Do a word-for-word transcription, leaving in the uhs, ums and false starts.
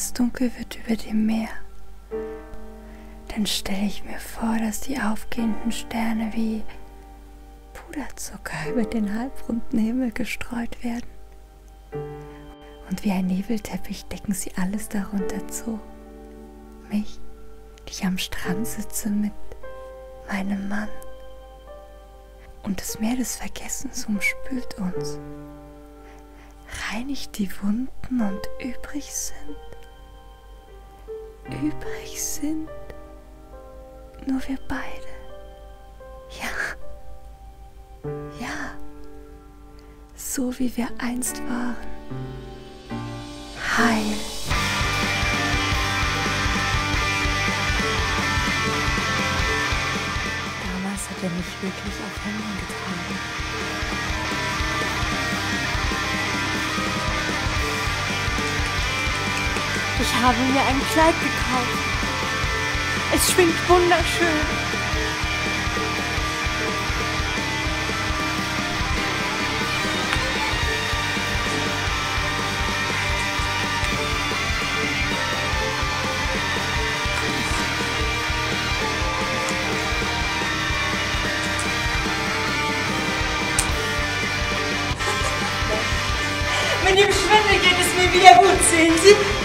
es dunkel wird über dem Meer, dann stelle ich mir vor, dass die aufgehenden Sterne wie Puderzucker über den halbrunden Himmel gestreut werden. Und wie ein Nebelteppich decken sie alles darunter zu. Mich, die ich am Strand sitze mit meinem Mann. Und das Meer des Vergessens umspült uns, reinigt die Wunden und übrig sind, übrig sind nur wir beide. Ja, ja, so wie wir einst waren. Heil. Damals hat er mich wirklich auf Händen getragen. Ich habe mir ein Kleid gekauft. Es schwingt wunderschön. Mit dem Schwindel geht es mir wieder gut, sehen Sie?